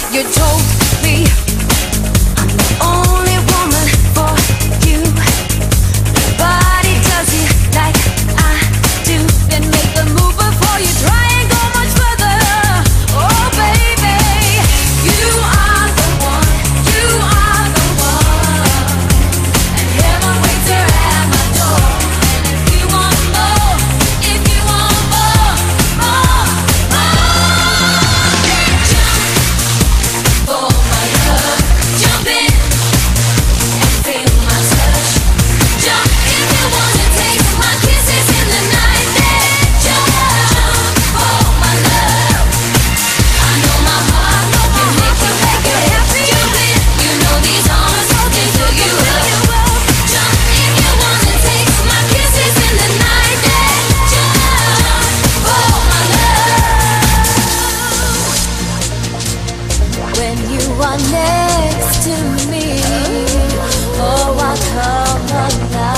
You told me I'm the only woman for you. Nobody does it like I do. Then make the move before you try and go much further. Oh baby, you are the one. You are the one. And heaven waits at my door. And if you want more, if you want more, more, jump for my love. Jump in and feel my touch. Jump if you wanna taste my kisses in the night. Then jump for my love. I know my heart can make you happy. Jump in, you know these arms can fill you up. Jump if you wanna taste my kisses in the night. Then jump for my love. When you are next to me, oh I come alive.